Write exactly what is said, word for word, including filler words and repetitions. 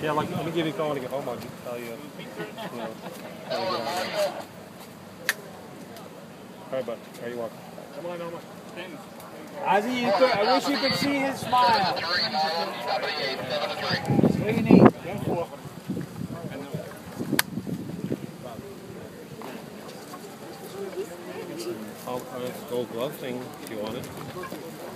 Yeah, like, let me give you a call when I get home. I'll tell you, you know, how to get on there. All right, bud. There you walk. Come on, Elma. Ozzie, you could, I wish you could see his smile. What do you need? I'll, uh, gold glove thing if you want it.